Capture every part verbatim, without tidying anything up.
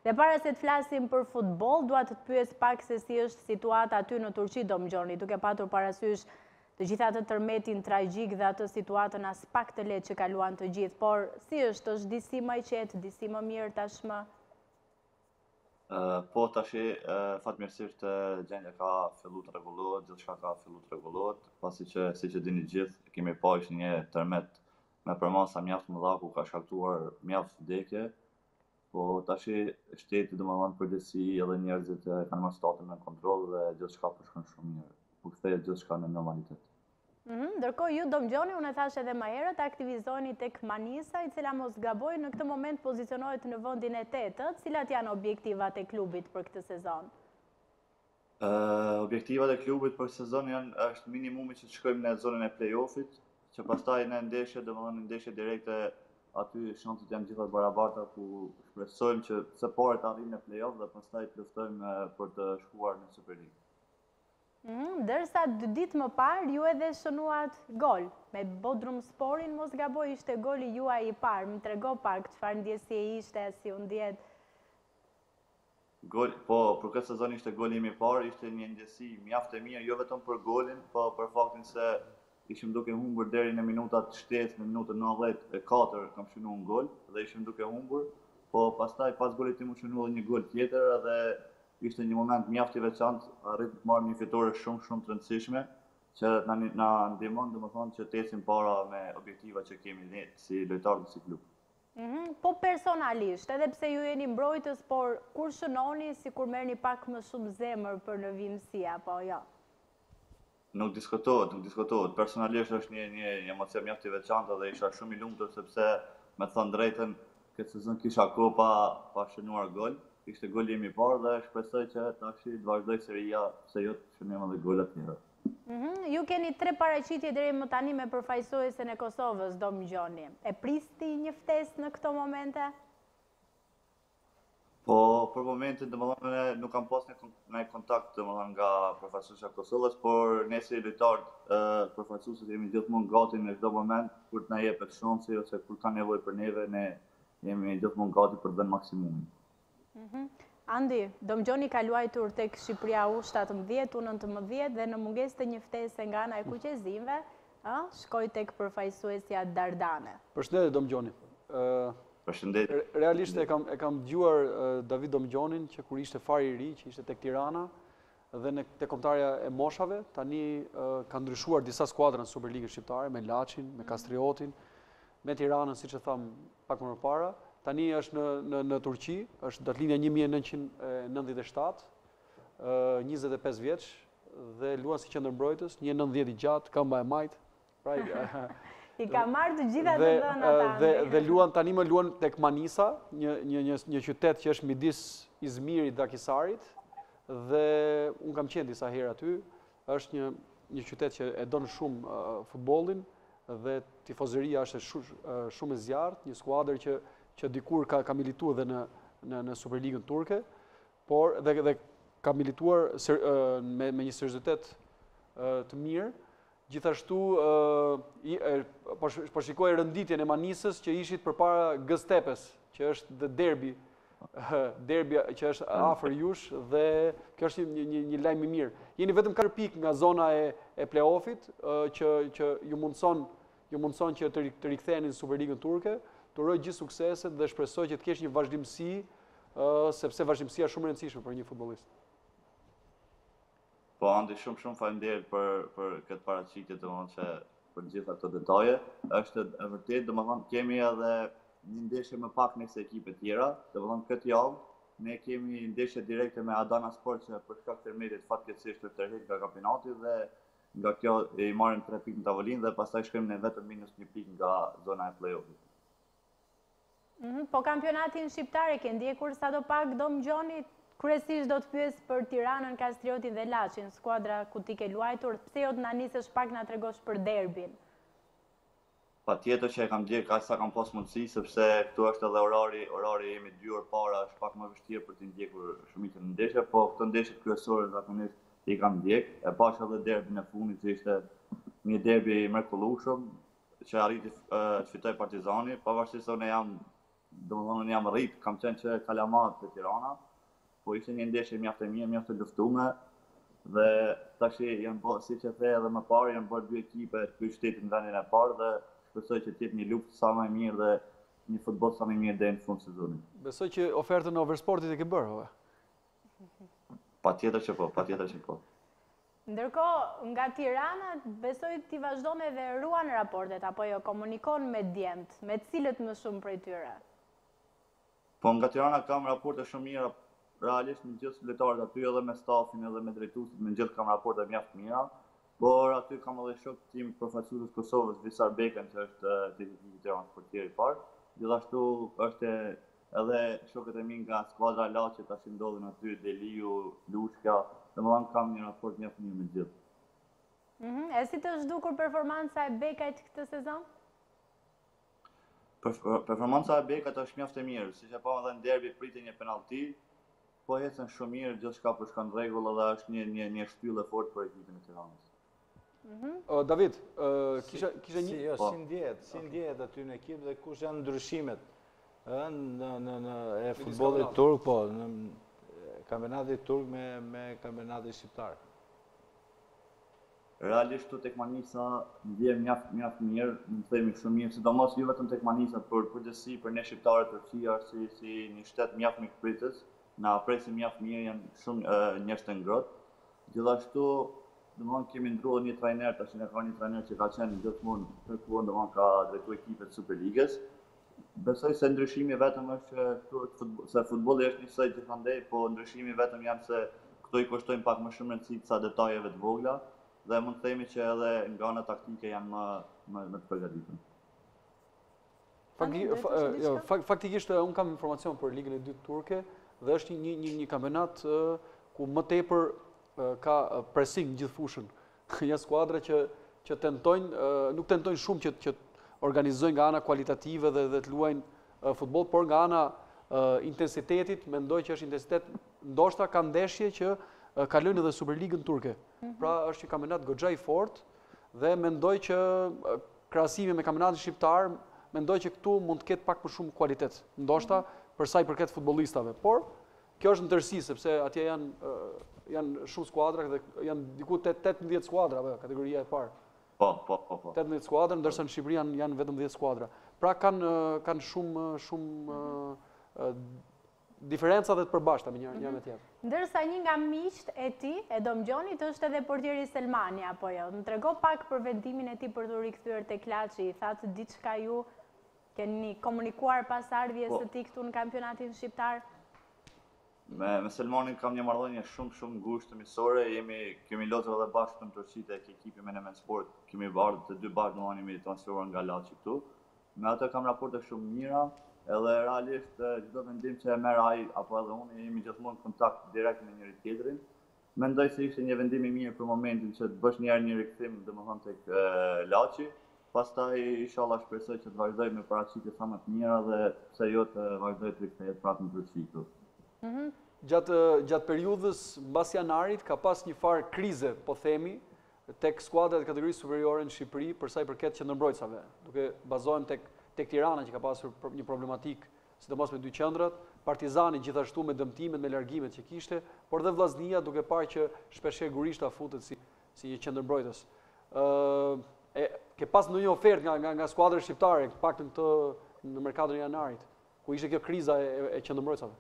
Dhe para se të flasim për futboll, dua të të pyes pak se si është situata aty në Turqi, Domgjoni, duke patur parasysh të gjitha të tërmetin tragjik dhe atë situatën as pak të lehtë që kaluan të gjithë, por si është, është disi më i qetë, disi më mirë tashmë? Uh, po tash uh, fatmirësisht uh, gjendja ka fillu të rregullohet, gjithçka ka fillu të rregullohet, pasi që siç e dini gjithë, kemi pa ishte një tërmet me përmasa mjaft mëdha ku ka shkaktuar mjaft vdekje, po tash shteti domethënë përgjithësi edhe njerëzit e kanë marrë statin në kontroll dhe gjithçka po shkon shumë mirë. Po kthehet gjithçka në normalitet. Mm-hmm. Ndërkohë ju, Domgjoni, unë e thash edhe më herët, aktivizoni tek Manisa, i cila mos gaboj në këtë moment pozicionohet në vendin e tetët. Cilat janë objektivat e klubit për këtë sezon? Uh, objektivat e klubit për sezon janë është minimumi që të shkojmë në zonën e play-offit, që pastaj në ndeshje, domethënë në ndeshje direkte, aty shanset janë gjitha barabarta, ku shpresojmë që së pari të arrijmë në play-off dhe pastaj të luftojmë për të shkuar në Superioren. Mm, dërsa dy ditë më parë, ju edhe shënuat gol. Me Bodrum Sporin, mos gaboj, ishte goli juaj i parë. Më trego pak çfarë ndjesie ishte, si u ndjet. Gol, po, për këtë sezon ishte goli im i parë, ishte një ndjesi mjaft e mirë, jo vetëm për golin, po për faktin se ishim duke humbur deri në minutat shtatë, në minutën nëntëdhjetë e katër kam shënuar një gol dhe ishim duke humbur, po pastaj pas golit tim u shënua një gol tjetër dhe ishte një moment mjaft i veçantë, arritëm të marrim një fitore shumë shumë të rëndësishme, që na na ndihmon domethënë që të ecim para me objektivat që kemi ne si lojtarë dhe si klub. Mm-hmm. Po personalisht, edhe pse ju jeni mbrojtës, por kur shënoni, sikur merrni pak më shumë zemër për në vimësi, apo jo? Nuk diskutohet, nuk diskutohet. Personalisht është një një emocion mjaft i veçantë dhe isha shumë i lumtur sepse me thënë drejtën këtë sezon kisha kohë pa pa shënuar gol. Ishte goli im i parë dhe shpresoj që tash të vazhdoj seria, se jo të shënojmë edhe gola të tjera. Mm-hmm. Ju keni tre paraqitje deri më tani me përfaqësuesen e Kosovës, Domgjoni. E pristi një ftesë në këto momente? Po, për momentin domethënë nuk kam pas në kontakt domethënë nga përfaqësuesja e Kosovës, por ne si lojtarë përfaqësuesit jemi gjithmonë gati në çdo moment kur të na jepet shansi ose kur ka nevojë për neve, ne jemi gjithmonë gati për të dhënë maksimumin. Mm-hmm. Andi, Domgjoni ka luajtur tek Shqipëria U shtatëmbëdhjetë, U nëntëmbëdhjetë dhe në mungesë të një ftese nga ana e kuqezimve, ë, shkoi tek përfaqësuesja Dardane. Përshëndetje Domgjoni. Ë, Përshëndetje. Realisht e kam e kam dëgjuar David Domgjonin që kur ishte fare i ri, që ishte tek Tirana dhe në tek kombëtarja e moshave, tani ka ndryshuar disa skuadra në Superligën shqiptare me Laçin, me Kastriotin, me Tiranën, siç e tham pak më parë. Tani është në, në, në Turqi, është datlinja një mijë e nëntëqind e nëntëdhjetë e shtatë, njëzet e pesë vjeç, dhe luan si qendërmbrojtës, një nëntëdhjetë i gjatë, këmba e majt. Pra, I ka marrë të gjitha të dhënat tani. Dhe, dhe luan tani më luan tek Manisa, një, një, një, një qytet që është midis Izmirit dhe Akisarit, dhe unë kam qenë disa herë aty, është një, një qytet që e don shumë uh, futbollin, dhe tifozëria është shumë, uh, shumë e zjarrt, një skuadër që që dikur ka, ka milituar dhe në, në, në Superligën turke, por dhe, dhe ka milituar ser, uh, me, me një seriozitet uh, të mirë. Gjithashtu, uh, i, uh, po shikoj rënditjen e Manisës që ishit përpara Gëstepes, që është dhe derbi, uh, derbi që është afër jush, dhe kjo është një, një, një lajm i mirë. Jeni vetëm katër pikë nga zona e, e play-offit, uh, që, që ju mundson, ju mundson që të, të riktheheni në Superligën turke. Të uroj gjithë sukseset dhe shpresoj që të kesh një vazhdimsi, uh, sepse vazhdimësia është shumë e rëndësishme për një futbollist. Po, Andi, shumë shumë faleminderit për për këtë paraqitje, domethënë që për gjitha këto detaje. Është e vërtetë, domethënë kemi edhe një ndeshje më pak nëse ekipet tjera, domethënë këtë javë ne kemi ndeshje direkte me Adana Sport që për shkak të tërmetit fatkeqësisht është tërhequr nga kampionati dhe nga kjo i marrin tre pikë në tavolinë dhe pastaj shkojmë ne vetëm minus një pikë nga zona e play-offit. Mm-hmm. Po kampionatin shqiptar e ke ndjekur sadopak, Domgjoni? Kryesisht do të pyes për Tiranën, Kastriotin dhe Laçin, skuadra ku ti ke luajtur. Pse jo të na nisësh pak na tregosh për derbin? Patjetër që e kam ndjek aq sa kam pas mundësi, sepse këtu është edhe orari, orari jemi dy orë para, është pak më vështirë për të ndjekur shumicën e ndeshjeve, po këto ndeshje kryesore zakonisht i kam ndjek. E pash edhe derbin e fundit që ishte një derbi mrekullueshëm, që arriti të fitoj Partizani, pavarësisht se unë jam domethënë jam rrit, kam qenë që kalamat të Tirana, po ishte një ndeshje mjaft e mirë, mjaft e luftume dhe tash janë bërë, siç e the edhe më parë, janë bërë dy ekipe të ky shteti në vendin e parë dhe shpresoj që të jetë një luftë sa më e mirë dhe një futboll sa më i mirë deri në fund sezonit. Besoj që ofertën e Oversportit e ke bërë, ove? Patjetër që po, patjetër që po. Ndërkohë, nga Tirana, besoj ti vazhdon edhe ruan raportet, apo jo, komunikon me djemt, me cilët më shumë prej tyre? Po nga Tirana kam raporte shumë mira, realisht me gjithë lojtarët aty edhe me stafin edhe me drejtuesit, me gjithë kam raporte mjaft mira, por aty kam edhe shok tim përfaqësues Kosovës, Visar Bekën, që është teknik i Tiranës portieri i parë. Gjithashtu është edhe shokët e mi nga skuadra Laçi, tash ndodhen aty Deliu, Lushka, domethënë kam një raport mjaft mirë me gjithë. Mhm, e si të zhdukur performanca e Bekajt këtë sezon? Performanca e Bekajt është mjaft e mirë, siç e pa edhe në derbi pritet një penallti, po ecën shumë mirë, gjithçka po shkon rregull dhe është një një një shtyllë e fortë për ekipin e Tiranës. Mhm. David, kisha kisha një si jo, si ndjehet, si ndjehet aty në ekip dhe kush janë ndryshimet ë në në në e futbollit turk, po, në kampionatit turk me me kampionatin shqiptar. Realisht tu tek Manisa ndjehem mjaft mjaft mirë, më themi shumë mirë, sidomos jo vetëm tek Manisa, por përgjithësi për ne shqiptarët Turqia është si si një shtet mjaft mikpritës, na presin mjaft mirë, janë shumë njerëz të ngrohtë. Gjithashtu, domthonë kemi ndruar një trajner, tash ne ka një trajner që ka qenë gjithmonë kërkuar, domthonë ka drejtuar ekipet e Superligës. Besoj se ndryshimi vetëm është këtu se futbolli është njësoj gjithandej, po ndryshimi vetëm janë se këto i kushtojnë pak më shumë rëndësi ca detajeve të vogla dhe mund të themi që edhe nga ana taktike janë më më, më të përgatitur. Faktikisht un kam informacion për ligën e dytë turke dhe është një një një kampionat ku më tepër ka pressing gjithë fushën. Janë skuadra që që tentojnë, nuk tentojnë shumë që që organizojnë nga ana kualitative dhe dhe të luajnë futboll, por nga ana intensitetit, mendoj që është intensitet, ndoshta ka ndeshje që kalojnë edhe Superligën turke. Pra është një kampionat goxha i fortë dhe mendoj që krahasimi me kampionatin shqiptar, mendoj që këtu mund të ketë pak më shumë kualitet, ndoshta për sa i përket futbollistave. Por kjo është në tërësi sepse atje janë janë shumë skuadra dhe janë diku tetëmbëdhjetë skuadra apo kategoria e parë. Po, po, po, po. tetëmbëdhjetë skuadra, ndërsa në Shqipëri janë janë vetëm dhjetë skuadra. Pra kanë kanë shumë shumë diferenca dhe të përbashkëta me njëra me tjetrën. Ndërsa një nga miqt e tij, e Domgjonit, është edhe portieri Selmani apo jo. Më trego pak për vendimin e tij për të rikthyer tek Laçi. Thatë diçka ju keni komunikuar pas ardhjes së tij këtu në kampionatin shqiptar? Me, me Selmanin kam një marrëdhënie shumë shumë ngushtë miqësore, jemi kemi luajtur edhe bashkë në Turqi tek ekipi Menemen Sport, kemi ardhur të dy bashkë domani jemi transferuar nga Laçi këtu. Me atë kam raporte shumë mira, edhe realisht çdo vendim që e merr ai apo edhe unë jemi gjithmonë në kontakt direkt me njëri tjetrin. Mendoj se ishte një vendim i mirë për momentin që të bësh një herë një rikthim domethënë tek Laçi. Pastaj inshallah shpresoj që të vazhdoj me paraqitje sa më të mira dhe pse jo të vazhdoj të rikthehet prapë në Turqi këtu. Gjatë gjatë periudhës mbas janarit ka pas një farë krize, po themi, tek skuadrat e kategorisë superiore në Shqipëri për sa i përket qendërmbrojtësave, duke bazohen tek tek Tirana që ka pasur një problematik, sidomos me dy qendrat, Partizani gjithashtu me dëmtimet, me largimet që kishte, por dhe Vllaznia duke parë që shpeshherë Gurishta futet si si një qendërmbrojtës. Ë e ke pas ndonjë ofertë nga nga nga skuadra shqiptare, paktën këtë në merkaton e janarit, ku ishte kjo kriza e, e qendërmbrojtësave?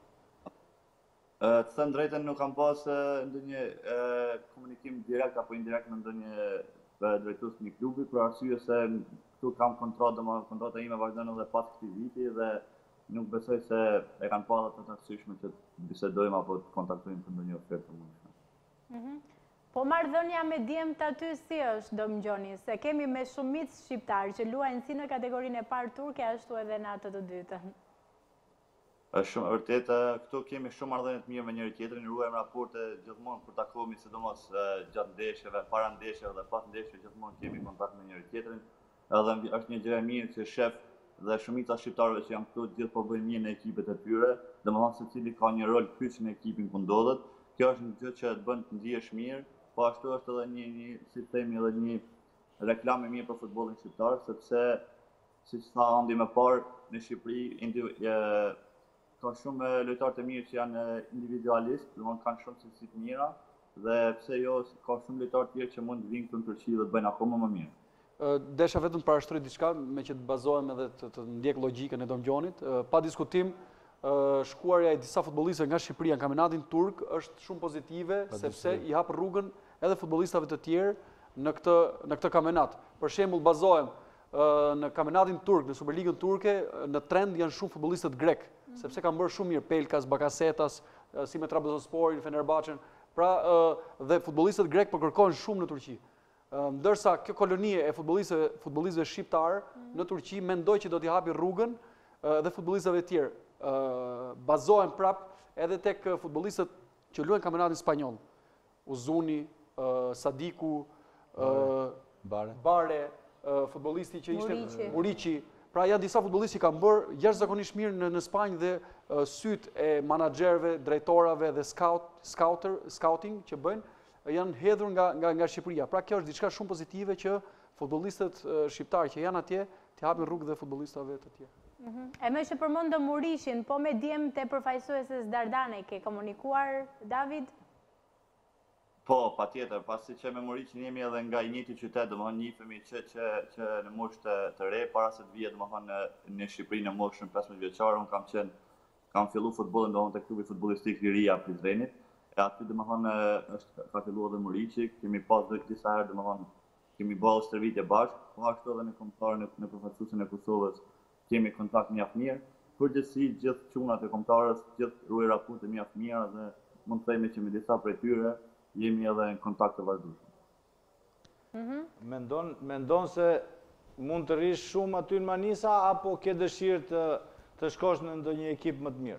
Të thënë drejtën nuk kam pas ndonjë komunikim direkt apo indirekt me ndonjë drejtues një klubi, për arsye se këtu kam kontratë, domethënë kontrata ime vazhdon edhe pas këtij viti dhe nuk besoj se e kanë parë të rëndësishme që të bisedojmë apo të kontaktojmë për ndonjë ofertë më. Mhm. Po marrëdhënia me djemt aty si është, Domgjoni, se kemi me shumicë shqiptarë që luajnë si në kategorinë e parë turke, ashtu edhe në atë të dytën. Është shumë vërtet, këtu kemi shumë marrëdhënie të mira me njëri tjetrin, ruajmë raporte gjithmonë kur takohemi, sidomos gjatë ndeshjeve, para ndeshjeve dhe pas ndeshjeve gjithmonë kemi kontakt me njëri tjetrin. Edhe është një gjë e mirë që shef dhe shumica shqiptarëve që janë këtu gjithë po bëjnë mirë në ekipet e tyre, domethënë secili ka një rol kyç në ekipin ku ndodhet. Kjo është një gjë që të bën të ndihesh mirë, po ashtu është edhe një, një si themi edhe një reklam e mirë për futbollin shqiptar, sepse si që tha Andi më parë, në Shqipëri ka shumë lojtarë të mirë që janë individualistë, do kanë shumë cilësi të mira, dhe pse jo ka shumë lojtarë tjerë që mund të vinë këtu në Turqi dhe të bëjnë akoma më mirë. Desha vetëm të parashtroj diçka, me që të bazohem edhe të ndjek logjikën e Domgjonit. Pa diskutim, shkuarja e disa futbollistëve nga Shqipëria në kampionatin turk është shumë pozitive, sepse i hap rrugën edhe futbollistave të tjerë në këtë në këtë kampionat. Për shembull, bazohem në kampionatin turk, në Superligën turke, në trend janë shumë futbollistët grek, sepse kanë bërë shumë mirë Pelkas, Bakasetas, si me Trabzonsporin, Fenerbahçen. Pra dhe futbollistët grek po kërkojnë shumë në Turqi. Ndërsa kjo kolonie e futbollistëve shqiptar në Turqi mendoj që do t'i hapi rrugën dhe futbollistëve të tjerë. Bazohen prap edhe tek futbollistët që luajnë kampionatin spanjoll. Uzuni, Sadiku, Bare, futbollisti që ishte Muriqi. Pra janë disa futbollistë që kanë bërë jashtëzakonisht mirë në Spanjë dhe syt e menaxherëve, drejtorave dhe scouting që bëjnë janë hedhur nga nga Shqipëria. Pra kjo është diçka shumë pozitive që futbollistët shqiptarë që janë atje t'i hapin rrugë dhe futbollistëve të tjerë. E më që përmendëm Murishin, po me djem të përfaqësueses Dardane ke komunikuar, David? Po, patjetër, pasi që me Murishin jemi edhe nga i njëjti qytet, domethënë njihemi që që që në moshë të re para se të vijë domethënë në Shqipëri në moshën pesëmbëdhjetë vjeçare, un kam qenë kam filluar futbollin domethënë te klubi futbollistik i Ria Prizrenit. E aty domethënë është ka filluar edhe Muriqi, kemi pas edhe disa herë domethënë kemi bërë stërvitje bashkë, po ashtu edhe në kombëtarën në përfaqësuesin e Kosovës kemi kontakt mjaft mirë. Përgjithësi gjithë çunat e kombëtarës, gjithë ruaj raporte mjaft mira dhe mund të themi që me disa prej tyre jemi edhe në kontakt të vazhdueshëm. Mendon mendon se mund të rish shumë aty në Manisa apo ke dëshirë të të shkosh në ndonjë ekip më të mirë?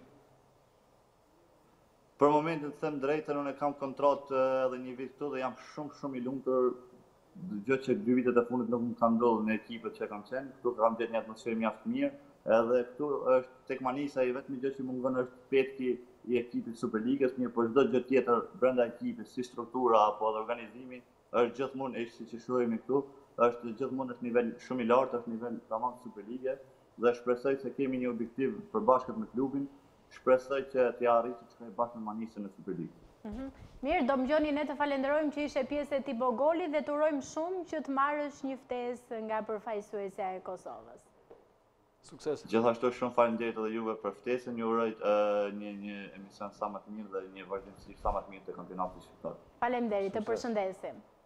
Për momentin të them drejtën, unë kam kontratë edhe një vit këtu dhe jam shumë shumë i lumtur. Gjë që dy vitet e fundit nuk më ka ndodhur në ekipet që kam qenë. Këtu kam gjetur një atmosferë mjaft mirë. Edhe këtu është tek Manisa i vetmi gjë që mungon është petki i ekipit Superligës, mirë, por çdo gjë tjetër brenda ekipit, si struktura apo edhe organizimi, është gjithmonë e siç e shohim këtu, është gjithmonë në nivel shumë i lartë, është nivel tamam Superligë dhe shpresoj se kemi një objektiv përbashkët me klubin, shpresoj që t'i arrijë të shkojë bashkë me Manisën në Superligë. Mirë, Domgjoni, ne të falenderojmë që ishe pjesë e Tibo Golit dhe të urojmë shumë që të marrësh një ftesë nga përfaqësuesja e Kosovës. Sukses. Gjithashtu shumë faleminderit edhe juve për ftesën, ju uroj një një emision sa më të mirë dhe një vazhdimsi sa më të mirë të kampionatit shqiptar. Faleminderit, të përshëndesim.